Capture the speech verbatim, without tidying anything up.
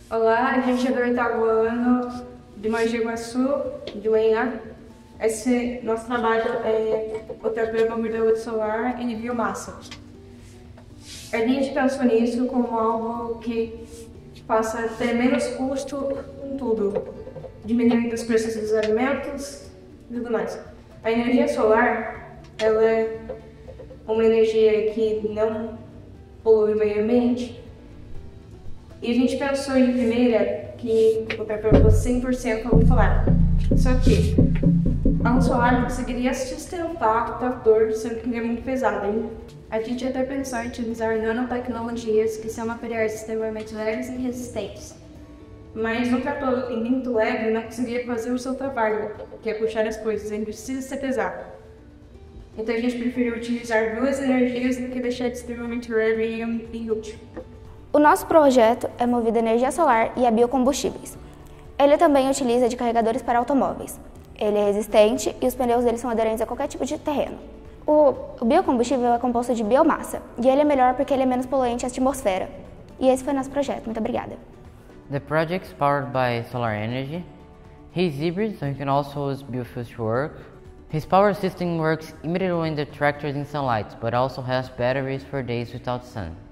Olá, a gente é do oitavo ano de Mogi Guaçu, de manhã. Esse nosso trabalho é o programa Modelo Solar em biomassa. A gente pensou nisso como algo que possa ter menos custo em tudo, diminuindo os preços dos alimentos e tudo mais. A energia solar, ela é uma energia que não polui o meio ambiente. E a gente pensou em primeira que o papel fosse cem por cento luz solar. Só que a luz solar conseguiria sustentar o trator, sendo que ele é muito pesado, hein? A gente até pensou em utilizar nanotecnologias, que são materiais extremamente leves e resistentes. Mas um trator muito leve não conseguiria fazer o seu trabalho, que é puxar as coisas, ele precisa ser pesado. Então a gente preferiu utilizar duas energias do que deixar de extremamente leve e inútil. O nosso projeto é movido a energia solar e a biocombustíveis. Ele também utiliza de carregadores para automóveis. Ele é resistente e os pneus dele são aderentes a qualquer tipo de terreno. O, o biocombustível é composto de biomassa e ele é melhor porque ele é menos poluente à atmosfera. E esse foi nosso projeto. Muito obrigada. The project is powered by solar energy. He's hybrid, so he can also use biofuels to work. His power system works immediately when the tractor is in sunlight, but also has batteries for days without sun.